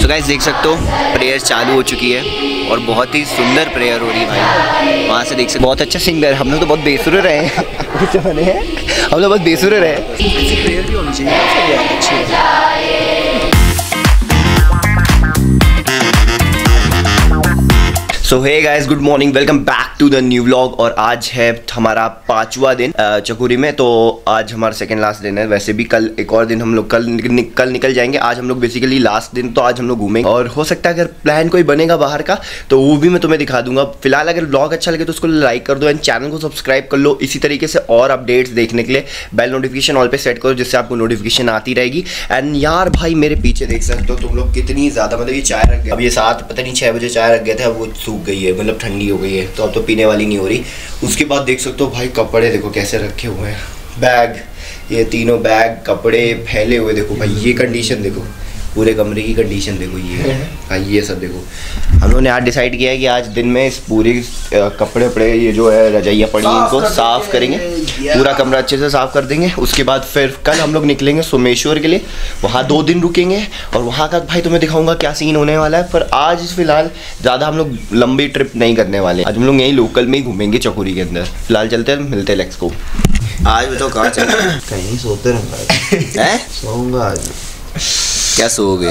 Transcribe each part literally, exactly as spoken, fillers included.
तो गाइस देख सकते हो प्रेयर चालू हो चुकी है और बहुत ही सुंदर प्रेयर हो रही है भाई। वहाँ से देख सकते बहुत अच्छा सिंगर। हम लोग तो बहुत बेसुरे रहे हैं हम लोग बहुत बेसुरे रहे हैं। प्रेयर भी होनी चाहिए। So hey guys, good morning, welcome back to the new vlog. और आज है हमारा पांचवा दिन चकोरी में। तो आज हमारा सेकंड लास्ट दिन है। वैसे भी कल एक और दिन हम लोग कल नि, कल निकल जाएंगे। आज हम लोग बेसिकली लास्ट दिन तो आज हम लोग घूमेंगे और हो सकता है अगर प्लान कोई बनेगा बाहर का तो वो भी मैं तुम्हें दिखा दूंगा। फिलहाल अगर व्लॉग अच्छा लगे तो उसको लाइक कर दो एंड चैनल को सब्सक्राइब कर लो। इसी तरीके से और अपडेट्स देखने के लिए बेल नोटिफिकेशन ऑल पे सेट करो जिससे आपको नोटिफिकेशन आती रहेगी। एंड यार भाई मेरे पीछे देख सकते हो तुम लोग कितनी ज़्यादा, मतलब ये चाय रख गए। अब ये सात पता नहीं छः बजे चाय रख गए थे, अब वो सूख गई है, मतलब ठंडी हो गई है तो अब तो पीने वाली नहीं हो रही। उसके बाद देख सकते हो भाई कपड़े देखो कैसे रखे हुए हैं। बैग, ये तीनों बैग कपड़े फैले हुए देखो भाई। ये कंडीशन देखो, पूरे कमरे की कंडीशन देखो। ये भाई ये सब देखो। हम लोगों ने आज डिसाइड किया है कि आज दिन में इस पूरी कपड़े वपड़े ये जो है रजाइयाँ पड़ी हैं इनको साफ़ करेंगे, पूरा कमरा अच्छे से साफ़ कर देंगे। उसके बाद फिर कल हम लोग निकलेंगे सोमेश्वर के लिए, वहाँ दो दिन रुकेंगे और वहाँ का भाई तुम्हें दिखाऊंगा क्या सीन होने वाला है। पर आज फिलहाल ज़्यादा हम लोग लंबी ट्रिप नहीं करने वाले। आज हम लोग यहीं लोकल में ही घूमेंगे चकोरी के अंदर। फिलहाल चलते हैं, मिलते हैं लेट्स गो। आज बताओ कहाँ चल कहीं सोते रहूँगा सोऊंगा आज। क्या सोओगे?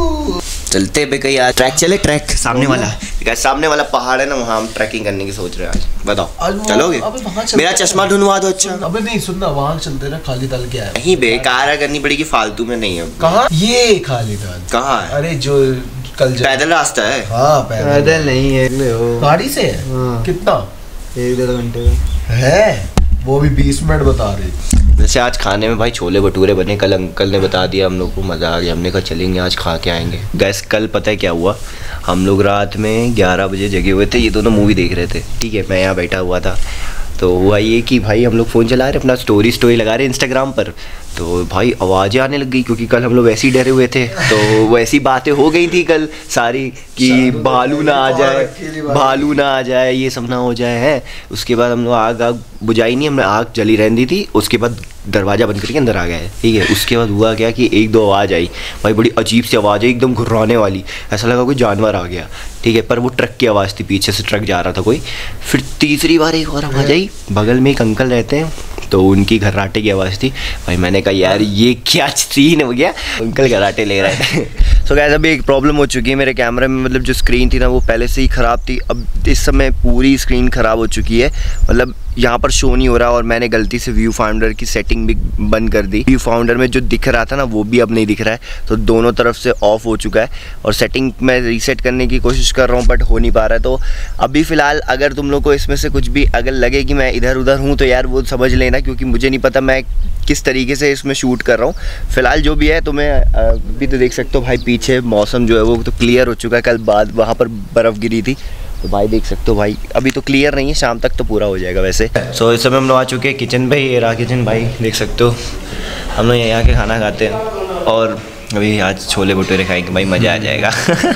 चलते पे कहीं आज ट्रैक चले। ट्रैक सामने वाला सामने वाला पहाड़ है ना, वहाँ हम ट्रैकिंग करने की सोच रहे हैं आज। बताओ चलोगे? मेरा चश्मा ढूंढवा दो। अच्छा अबे नहीं सुनना, वहाँ चलते ना, खाली दल क्या है? नहीं बेकार करनी पड़ेगी, फालतू में नहीं है। कहाँ ये खाली दल? कहाँ है? अरे जो कल पैदल रास्ता है। हाँ पैदल नहीं है, गाड़ी से है। कितना? एक डेढ़ घंटे का है, वो भी बीस मिनट बता रहे। वैसे आज खाने में भाई छोले भटूरे बने। कल अंकल ने बता दिया, हम लोग को मज़ा आ गया। हमने कहा चलेंगे आज खा के आएंगे। गैस कल पता है क्या हुआ, हम लोग रात में ग्यारह बजे जगे हुए थे, ये दोनों मूवी देख रहे थे। ठीक है, मैं यहाँ बैठा हुआ था तो हुआ ये कि भाई हम लोग फ़ोन चला रहे, अपना स्टोरी स्टोरी लगा रहे इंस्टाग्राम पर। तो भाई आवाज़ें आने लग गई क्योंकि कल हम लोग ऐसे ही डरे हुए थे। तो वैसी बातें हो गई थी कल सारी कि भालू ना आ जाए, भालू ना आ जाए, ये सब ना हो जाए है। उसके बाद हम लोग आग आग बुझाई नहीं, हमने आग जली रहती थी। उसके बाद दरवाज़ा बंद करके अंदर आ गए। ठीक है, उसके बाद हुआ क्या कि एक दो आवाज़ आई भाई, बड़ी अजीब सी आवाज़ है, एकदम घुर्राने वाली, ऐसा लगा कोई जानवर आ गया। ठीक है, पर वो ट्रक की आवाज़ थी, पीछे से ट्रक जा रहा था कोई। फिर तीसरी बार एक और आवाज़ आई, बगल में एक अंकल रहते हैं तो उनकी घर्राटे की आवाज़ थी। भाई मैंने कहा यार ये क्या सीन हो गया, अंकल घर्राटे ले रहे थे। सो गाइस अभी एक प्रॉब्लम हो चुकी है मेरे कैमरे में, मतलब जो स्क्रीन थी ना वो पहले से ही ख़राब थी। अब इस समय पूरी स्क्रीन ख़राब हो चुकी है, मतलब यहाँ पर शो नहीं हो रहा। और मैंने गलती से व्यू फाउंडर की सेटिंग भी बंद कर दी। व्यू फाउंडर में जो दिख रहा था ना वो भी अब नहीं दिख रहा है, तो दोनों तरफ से ऑफ हो चुका है। और सेटिंग मैं रीसेट करने की कोशिश कर रहा हूँ बट हो नहीं पा रहा है। तो अभी फ़िलहाल अगर तुम लोग को इसमें से कुछ भी अगर लगे कि मैं इधर उधर हूँ तो यार वो समझ लेना, क्योंकि मुझे नहीं पता मैं किस तरीके से इसमें शूट कर रहा हूँ। फ़िलहाल जो भी है तो मैं अभी तो देख सकते हो भाई पीछे मौसम जो है वो तो क्लियर हो चुका है। कल बाद वहाँ पर बर्फ़ गिरी थी तो भाई देख सकते हो भाई अभी तो क्लियर नहीं है, शाम तक तो पूरा हो जाएगा वैसे। सो so, इस समय हम लोग आ चुके हैं किचन पे। ये रहा किचन भाई, देख सकते हो हम लोग यहाँ के खाना खाते हैं और अभी आज छोले भटूरे खाएंगे भाई, मज़ा आ जाएगा।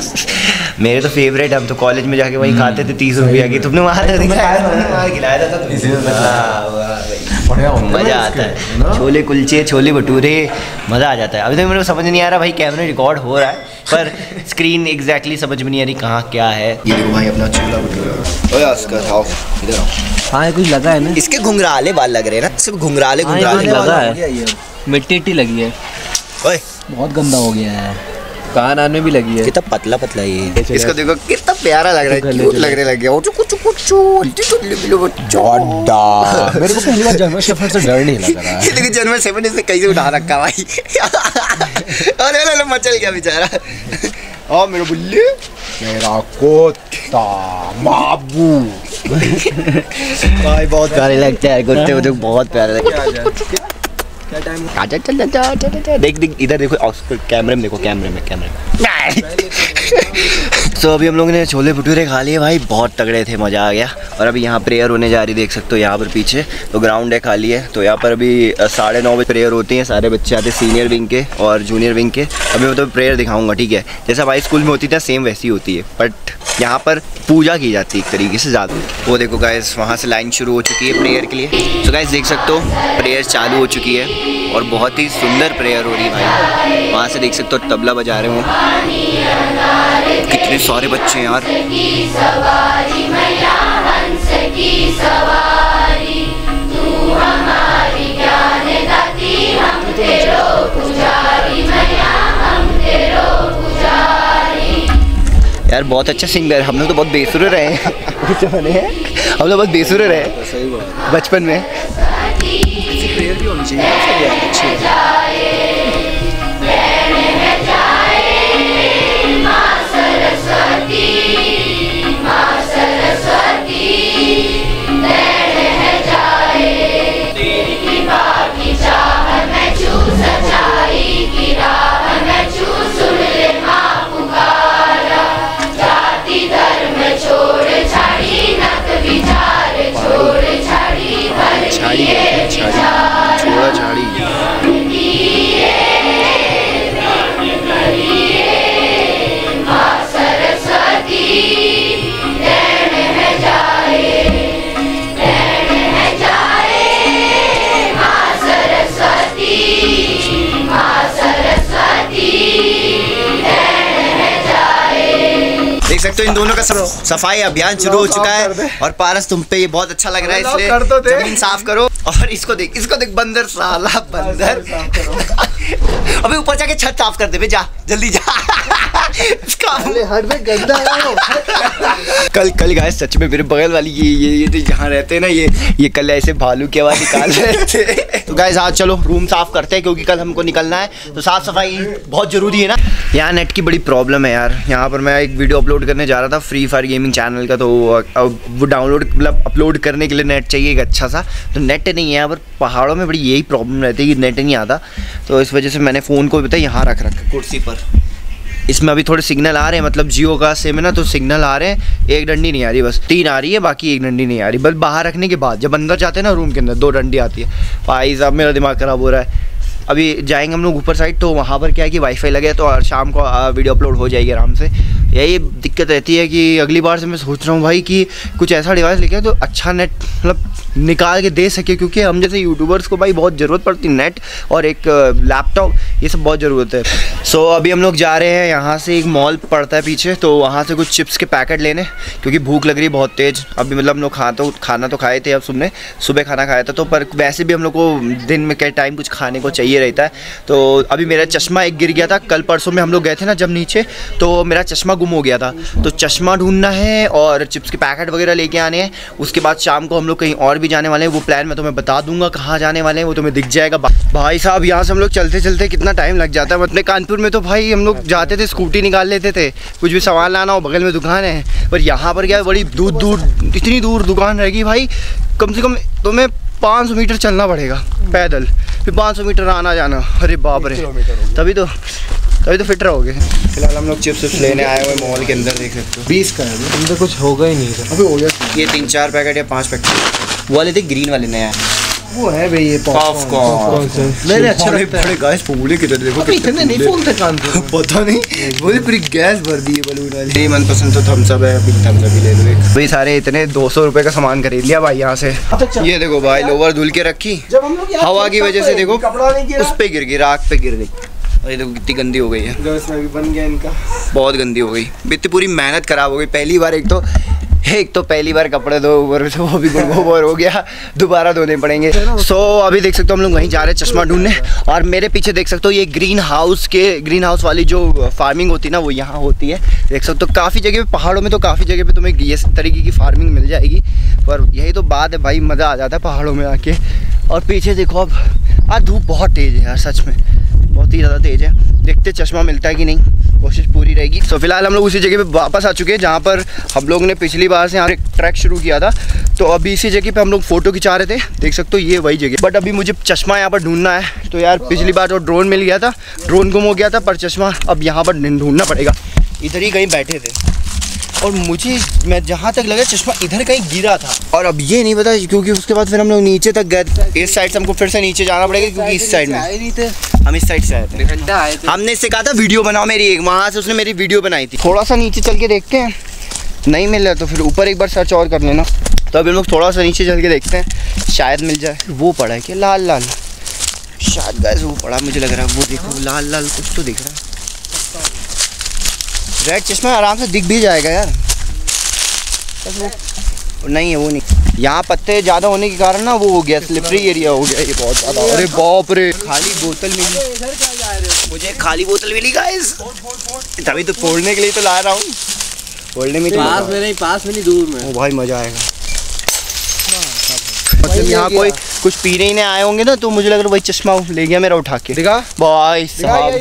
मेरे तो फेवरेट, हम तो कॉलेज में जाके वही खाते थे तीस रुपये की। तुमने वहाँ तक खिलाया था, मज़ा आता है। छोले कुलचे, छोले भटूरे, मज़ा आ जाता है। अभी तक मेरे को समझ नहीं आ रहा भाई कैमरा रिकॉर्ड हो रहा है पर स्क्रीन एग्जैक्टली समझ में नहीं आ रही कहाँ क्या है। ये देखो भाई अपना छोला भटूरा। आओ इधर आओ। हाँ कुछ लगा है ना, इसके घुंघराले बाल लग रहे हैं ना, सिर्फ घुंघराले घुंघराले लगा है, मिट्टी इट्टी लगी है। ओए बहुत गंदा हो गया है, कान आने भी लगी है। कितना पतला पतला ये, इसको देखो कितना प्यारा लग रहा है, क्यूट लगने लग गया। मेरे को पहली बार जर्मन शेफर्ड से डर नहीं लग रहा है। ये देखो जर्मन शेफर्ड इसने कैसे उठा रखा भाई। अरे अरे मचल गया बेचारा। और मेरे बुल्ले मेरा कुत्ता बाबू भाई बहुत प्यारे लगते हैं कुत्ते, मुझे बहुत प्यारे लगते हैं। आजा चल जा जा, देख देख इधर देखो, कैमरे में देखो, कैमरे में कैमरे में। तो so, अभी हम लोगों ने छोले भटूरे खा लिए भाई, बहुत तगड़े थे, मज़ा आ गया। और अभी यहाँ प्रेयर होने जा रही, देख सकते हो यहाँ पर पीछे तो ग्राउंड है खाली है। तो यहाँ पर अभी साढ़े नौ बजे प्रेयर होती है, सारे बच्चे आते हैं सीनियर विंग के और जूनियर विंग के। अभी मैं तो प्रेयर दिखाऊंगा, ठीक है, जैसा भाई स्कूल में होती थी सेम वैसी होती है, बट यहाँ पर पूजा की जाती है एक तरीके से ज़्यादा। वो देखो गाइस वहाँ से लाइन शुरू हो चुकी है प्रेयर के लिए। तो गाइस देख सकते हो प्रेयर चालू हो चुकी है और बहुत ही सुंदर प्रेयर हो रही है भाई। वहाँ से देख सकते हो तबला बजा रहे हो। इतने सारे बच्चे हैं यार। यार बहुत अच्छा सिंगर, हम लोग तो बहुत बेसुरे रहे हैं हम लोग बहुत बेसुरे रहे बचपन में। प्रेयर भी होनी चाहिए अच्छी। देख सकते हो इन दोनों का सफाई अभियान शुरू हो चुका है। और पारस तुम पे ये बहुत अच्छा लग रहा है, इसलिए जमीन साफ करो। और इसको देख, इसको देख, बंदर साला बंदर अबे ऊपर जाके छत साफ कर दे बे, जा जल्दी जा हट में गंदा है। कल कल गाइस सच में मेरे बगल वाली ये ये ये जहाँ रहते हैं ना, ये ये कल ऐसे भालू की आवाज निकाल रहे थे। तो गाइस आज चलो रूम साफ करते हैं, क्योंकि कल हमको निकलना है, तो साफ सफाई बहुत जरूरी है ना। यहाँ नेट की बड़ी प्रॉब्लम है यार। यहाँ पर मैं एक वीडियो अपलोड करने जा रहा था फ्री फायर गेमिंग चैनल का, तो वो डाउनलोड मतलब अपलोड करने के लिए नेट चाहिए एक अच्छा सा, तो नेट नहीं है यहाँ पर। पहाड़ों में बड़ी यही प्रॉब्लम रहती है कि नेट नहीं आता, तो इस वजह से मैंने फ़ोन को पता है यहाँ रख रखा कुर्सी पर। इसमें अभी थोड़े सिग्नल आ रहे हैं, मतलब जियो का सिम है ना, तो सिग्नल आ रहे हैं, एक डंडी नहीं आ रही, बस तीन आ रही है, बाकी एक डंडी नहीं आ रही। बस बाहर रखने के बाद जब अंदर जाते हैं ना रूम के अंदर, दो डंडी आती है। भाई साहब मेरा दिमाग ख़राब हो रहा है। अभी जाएंगे हम लोग ऊपर साइड, तो वहाँ पर क्या है कि वाईफाई लगे, तो शाम को वीडियो अपलोड हो जाएगी आराम से। यही दिक्कत रहती है कि अगली बार से मैं सोच रहा हूँ भाई कि कुछ ऐसा डिवाइस लेके तो अच्छा नेट मतलब निकाल के दे सके, क्योंकि हम जैसे यूट्यूबर्स को भाई बहुत ज़रूरत पड़ती है नेट और एक लैपटॉप, ये सब बहुत ज़रूरत है। सो so, अभी हम लोग जा रहे हैं, यहाँ से एक मॉल पड़ता है पीछे, तो वहाँ से कुछ चिप्स के पैकेट लेने, क्योंकि भूख लग रही है बहुत तेज़। अभी मतलब हम लोग खा तो खाना तो खाए थे, अब सुबह सुबह खाना खाया था, तो पर वैसे भी हम लोग को दिन में कई टाइम कुछ खाने को चाहिए रहता है। तो अभी मेरा चश्मा एक गिर गया था, कल परसों में हम लोग गए थे ना जब नीचे, तो मेरा चश्मा गुम हो गया था, तो चश्मा ढूंढना है और चिप्स के पैकेट वगैरह लेके आने हैं। उसके बाद शाम को हम लोग कहीं और भी जाने वाले हैं, वो प्लान मैं तुम्हें बता दूंगा कहाँ जाने वाले हैं, वो तुम्हें दिख जाएगा। भाई साहब यहाँ से हम लोग चलते चलते कितना टाइम लग जाता है। अपने कानपुर में तो भाई हम लोग जाते थे, स्कूटी निकाल लेते थे, कुछ भी सामान लाना हो बगल में दुकान है, पर यहाँ पर क्या है, बड़ी दूर दूर इतनी दूर दुकान रहेगी भाई, कम से कम तुम्हें पाँच सौ मीटर चलना पड़ेगा पैदल, फिर पाँच सौ मीटर आना जाना। अरे बाप रे, तभी तो तभी तो फिट रहोगे। फिलहाल हम लोग चिप्स लेने आए हुए मॉल के अंदर, देख सकते हो बीस का है, अंदर कुछ होगा ही नहीं था। अभी हो गया ये तीन चार पैकेट या पांच पैकेट। वो वाले थे ग्रीन वाले नया है, वो है भाई ये पॉपकॉर्न। मेरे अच्छा लगता है। बड़े गैस फूले किधर देखो, अभी इतने नहीं फूलते कानपुर में। पता नहीं, वो पूरी गैस भर दी है बलून वाली। मेरी मनपसंद तो थम्स अप है, अभी थम्स अप ही ले लो एक। भाई सारे इतने दो सौ रुपए का सामान खरीद लिया भाई यहाँ से। ये देखो भाई लोवर धुल के रखी, हवा की वजह से देखो उस पे गिर गई, राख पे गिर गई। अरे देखो कितनी गंदी हो गई है, बन गया इनका, बहुत गंदी हो गई। इतनी पूरी मेहनत खराब हो गई। पहली बार एक तो एक तो पहली बार कपड़े धो, ऊपर से वो भी गोबर हो गया, दोबारा धोने पड़ेंगे। सो so, अभी देख सकते हो हम लोग वहीं जा रहे हैं चश्मा ढूंढने, और मेरे पीछे देख सकते हो ये ग्रीन हाउस के ग्रीन हाउस वाली जो फार्मिंग होती है ना, वो यहाँ होती है। देख सकते हो काफ़ी जगह पे, पहाड़ों में तो काफ़ी जगह पे तुम्हें ये तरीके की फार्मिंग मिल जाएगी, पर यही तो बात है भाई, मज़ा आ जाता है पहाड़ों में आके। और पीछे देखो अब आज धूप बहुत तेज़ है यार, सच में बहुत ही ज़्यादा तेज़ है। देखते चश्मा मिलता है कि नहीं, कोशिश पूरी रहेगी। तो फिलहाल हम लोग उसी जगह पे वापस आ चुके हैं जहाँ पर हम लोग ने पिछली बार से यहाँ एक ट्रैक शुरू किया था, तो अभी इसी जगह पे हम लोग फ़ोटो खिंचा रहे थे। देख सकते हो ये वही जगह, बट अभी मुझे चश्मा यहाँ पर ढूंढना है। तो यार पिछली बार तो ड्रोन मिल गया था, ड्रोन गुम हो गया था, पर चश्मा अब यहाँ पर ढूंढना पड़ेगा। इधर ही कहीं बैठे थे और मुझे मैं जहाँ तक लगा चश्मा इधर कहीं गिरा था, और अब ये नहीं पता क्योंकि उसके बाद फिर हम लोग नीचे तक गए। इस साइड से हमको फिर से नीचे जाना पड़ेगा, क्योंकि इस साइड में हम इस साइड से आए थे। हमने इससे कहा था वीडियो बनाओ मेरी एक, वहाँ से उसने मेरी वीडियो बनाई थी। थोड़ा सा नीचे चल के देखते हैं, नहीं मिल रहा तो फिर ऊपर एक बार सर्च और कर लेना। तो अभी हम लोग थोड़ा सा नीचे चल के देखते हैं, शायद मिल जाए। वो पड़ा है क्या लाल लाल, शायद गैस वो पड़ा मुझे लग रहा है। वो देखो लाल लाल कुछ तो दिख रहा है, रेड चश्मा आराम से दिख भी जाएगा यार। नहीं है वो नहीं, यहाँ पत्ते ज़्यादा होने के कारण ना वो हो गया, स्लिपरी एरिया हो गया ये बहुत ज़्यादा। अरे बाप रे, खाली बोतल मिली मुझे, खाली बोतल मिली गाइस, तभी तो फोड़ने के लिए तो ला रहा हूँ। फोड़ने में पास में नहीं, पास में नहीं, दूर में। ओ भाई मज़ा आएगा। मतलब यहाँ कोई कुछ पीने ही नहीं आए होंगे ना, तो मुझे लग रहा है वही चश्मा ले गया मेरा उठा के। दिखा भाई साहब,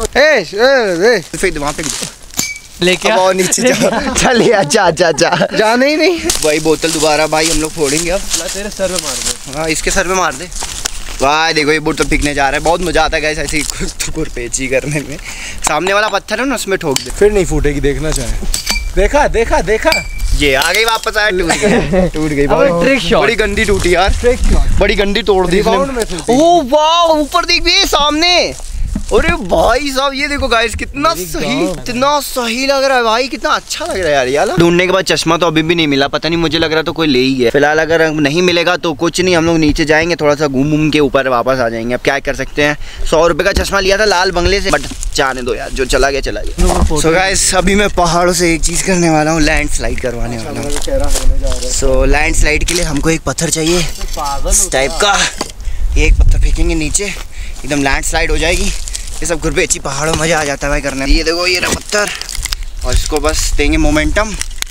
वहाँ पे लेके और नीचे जा। चलिए अच्छा अच्छा अच्छा जाने ही नहीं। वही बोतल दोबारा भाई हम लोग फोड़ेंगे अब। तेरे सर पे मार दे। हाँ इसके सर पे मार दे। वाह देखो ये बोतल फेंकने जा रहा है, बहुत मजा आता है गाइस ऐसे कुरपेची करने में। सामने वाला पत्थर है ना उसमें ठोक दे, फिर नहीं फूटेगी, देखना चाहे। देखा देखा देखा, ये आ गई वापस आया, टूट गई टूट गई ट्रिक शॉट, बड़ी गंदी टूटी यार, ट्रिक शॉट बड़ी गंदी तोड़ दी। ओह वाह ऊपर देख भी सामने। अरे भाई साहब ये देखो गाइस कितना सही, कितना सही लग रहा है भाई, कितना अच्छा लग रहा है यार। यार ढूंढने के बाद चश्मा तो अभी भी नहीं मिला, पता नहीं, मुझे लग रहा तो कोई ले ही गया। फिलहाल अगर नहीं मिलेगा तो कुछ नहीं, हम लोग नीचे जाएंगे, थोड़ा सा घूम घूम के ऊपर वापस आ जाएंगे। अब क्या कर सकते हैं, सौ रुपए का चश्मा लिया था लाल बंगले से, बट जाने दो यार, जो चला गया चला गया। सो गाइस अभी मैं पहाड़ों से एक चीज़ करने वाला हूँ, लैंड स्लाइड करवाने वाला हूँ। सो लैंड स्लाइड के लिए हमको एक पत्थर चाहिए इस टाइप का, एक पत्थर फेंकेंगे नीचे, एकदम लैंड स्लाइड हो जाएगी। ये सब गुरबेची पहाड़ों में मजा आ जाता है भाई करने। ये देखो ये रहा पत्थर, और इसको बस देंगे मोमेंटम।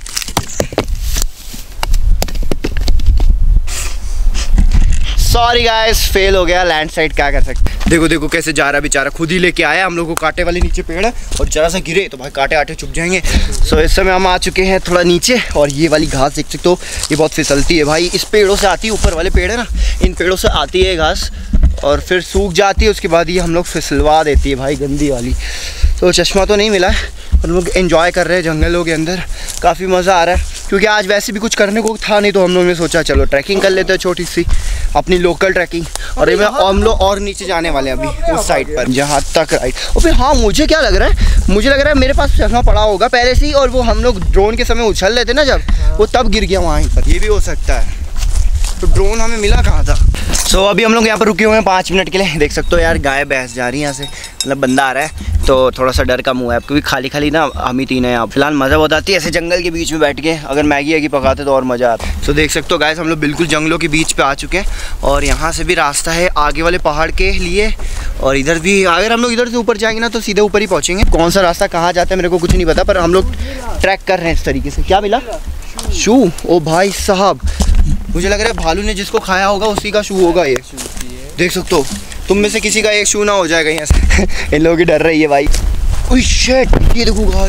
सॉरी गाइस फेल हो गया लैंड स्लाइड, क्या कर सकते हैं। देखो देखो कैसे जा रहा बेचारा, खुद ही लेके आया। हम लोग को कांटे वाले नीचे पेड़ है, और जरा सा गिरे तो भाई कांटे आटे चुप जाएंगे। सो इस समय हम आ चुके हैं थोड़ा नीचे, और ये वाली घास देख सकते हो, ये बहुत फिसलती है भाई। इस पेड़ों से आती है, ऊपर वाले पेड़ है ना, इन पेड़ों से आती है घास, और फिर सूख जाती है, उसके बाद ये हम लोग फिसलवा देती है भाई, गंदी वाली। तो चश्मा तो नहीं मिला है, हम लोग एंजॉय कर रहे हैं जंगलों के अंदर, काफ़ी मज़ा आ रहा है। क्योंकि आज वैसे भी कुछ करने को था नहीं, तो हम लोगों ने सोचा चलो ट्रैकिंग कर लेते हैं, छोटी सी अपनी लोकल ट्रैकिंग। और ये हम लोग और नीचे जाने वाले हैं अभी उस साइड पर, जहाँ तक राइट। और फिर हाँ मुझे क्या लग रहा है, मुझे लग रहा है मेरे पास चश्मा पड़ा होगा पहले से ही, और वो हम लोग ड्रोन के समय उछल रहे थे ना जब, वो तब गिर गया वहाँ पर, ये भी हो सकता है। तो ड्रोन हमें मिला कहाँ था। सो so, अभी हम लोग यहाँ पर रुके हुए हैं पाँच मिनट के लिए। देख सकते हो यार गाय भैंस जा रही है यहाँ से, मतलब बंदा आ रहा है, तो थोड़ा सा डर कम हुआ है, क्योंकि खाली खाली ना हम ही तीन हैं यहाँ। फिलहाल मज़ा बहुत आती है ऐसे जंगल के बीच में बैठ के, अगर मैगी वैगी पकाते तो और मज़ा आता है। सो so, देख सकते हो गाइस हम लोग बिल्कुल जंगलों के बीच पे आ चुके हैं, और यहाँ से भी रास्ता है आगे वाले पहाड़ के लिए, और इधर भी अगर हम लोग इधर से ऊपर जाएंगे ना तो सीधे ऊपर ही पहुँचेंगे। कौन सा रास्ता कहाँ जाता है मेरे को कुछ नहीं पता, पर हम लोग ट्रैक कर रहे हैं इस तरीके से। क्या मिला? शू। ओ भाई साहब मुझे लग रहा है भालू ने जिसको खाया होगा उसी का शू होगा ये। देख सकते हो, तुम में से किसी का एक शू ना हो जाएगा यहाँ से। इन लोगों की डर रही है भाई। ओह शिट, ये देखो गाय,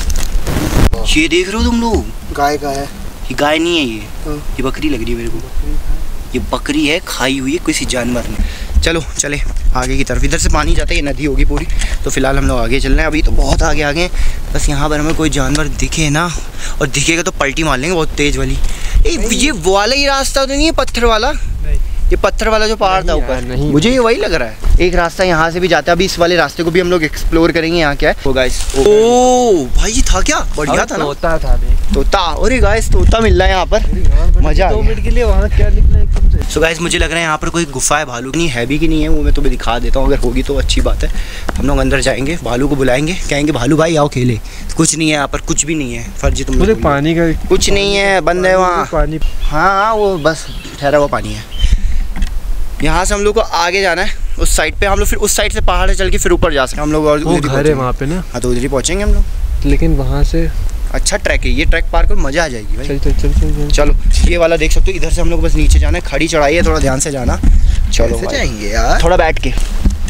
ये देख रहे हो तुम लोग, गाय का है ये, गाय नहीं है ये, ये बकरी लग रही है मेरे को, ये बकरी है, खाई हुई है किसी जानवर ने। चलो चले आगे की तरफ, इधर से पानी जाता है, ये नदी होगी पूरी। तो फिलहाल हम लोग आगे चल रहे हैं, अभी तो बहुत आगे आगे हैं। बस यहाँ पर हमें कोई जानवर दिखे ना, और दिखेगा तो पलटी मार लेंगे बहुत तेज वाली। ए, ये वाला ही रास्ता तो नहीं है पत्थर वाला, ये पत्थर वाला जो पहाड़ था ऊपर, मुझे ये वही लग रहा है। एक रास्ता यहाँ से भी जाता है, अभी इस वाले रास्ते को भी हम लोग एक्सप्लोर करेंगे। यहाँ क्या है वो गाइस, ओ भाई ये था क्या, बढ़िया था ना, तोता था तोता। अरे गाइस तोता मिल रहा है यहाँ पर, मजा आ गया। दो मिनट के लिए वहाँ क्या निकला एकदम से। सो गाइस मुझे लग रहा है यहाँ पर कोई गुफा है, भालू नहीं है भी कि नहीं है वो मैं तुम्हें दिखा देता हूँ, अगर होगी तो अच्छी बात है। हम लोग अंदर जाएंगे, भालू को बुलाएंगे, कहेंगे भालू भाई आओ खेले। कुछ नहीं है यहाँ पर, कुछ भी नहीं है, फर्जी तुम लोग, पानी का कुछ नहीं है, बंद है वहाँ पानी। हाँ हाँ वो बस ठहरा हुआ पानी है। यहाँ से हम लोग को आगे जाना है उस साइड पे, हम लोग फिर उस साइड से पहाड़ से चल के फिर ऊपर जा सकते हैं हम लोग, और घर है वहाँ पे ना। हाँ तो उधर ही पहुँचेंगे हम लोग, लेकिन वहाँ से अच्छा ट्रैक है ये, ट्रैक पार कर मजा आ जाएगी भाई। चल चल चल चल चलो ये वाला देख सकते हो, इधर से हम लोग बस नीचे जाना है, खड़ी चढ़ाई है, थोड़ा ध्यान से जाना। चलो जाएंगे यार, थोड़ा बैठ के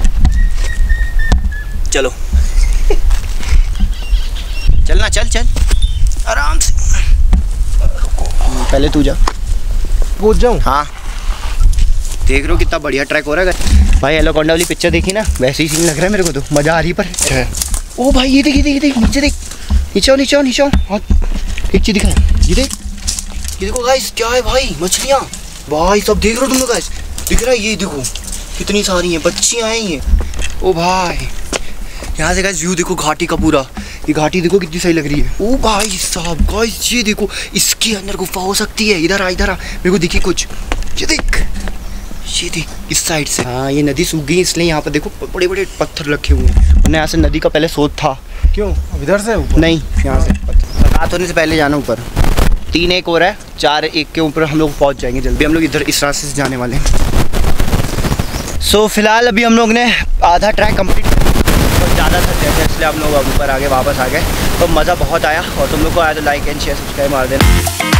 चलो चलना, चल चल आराम से, पहले तू जा। कूद जाऊँ? हाँ देख रहे हो कितना बढ़िया ट्रैक हो रहा है भाई। एनाकोंडा वाली पिक्चर देखी ना, वैसे ही सीन लग रहा है मेरे को, तो मजा आ रही पर। ओ भाई ये देख ये देख नीचे देख, नीचे आओ नीचे आओ नीचे आओ, हाँ एक चीज दिखा, ये देख, ये देखो गाइस क्या है भाई, मछलियाँ भाई सब देख रहे हो तुम लोग गाइस, दिख रहा है ये देखो कितनी सारी हैं, बच्चियाँ हैं ये। ओ भाई यहाँ से गाइस व्यू देखो घाटी का पूरा, ये घाटी देखो कितनी सही लग रही है। ओ भाई साहब गाइस ये देखो, इसके अंदर गुफा हो सकती है, इधर आ इधर आ, मेरे को दिखी कुछ, ये देख ये देख इस साइड से। हाँ ये नदी सूख गई इसलिए यहाँ पर देखो बड़े बड़े पत्थर रखे हुए हैं, वरना यहाँ से नदी का पहले स्रोत था, क्यों इधर से ऊपर? नहीं, यहाँ से रात होने से पहले जाना ऊपर। तीन एक और है, चार एक के ऊपर हम लोग पहुँच जाएंगे जल्दी। हम लोग इधर इस रास्ते से जाने वाले हैं। सो so, फिलहाल अभी हम लोग ने आधा ट्रैक कंप्लीट, बहुत ज़्यादा थक गए थे इसलिए हम लोग ऊपर आगे वापस आ गए। तो मज़ा बहुत आया, और तुम लोग को आया तो लाइक एंड शेयर सब्सक्राइब मार देना।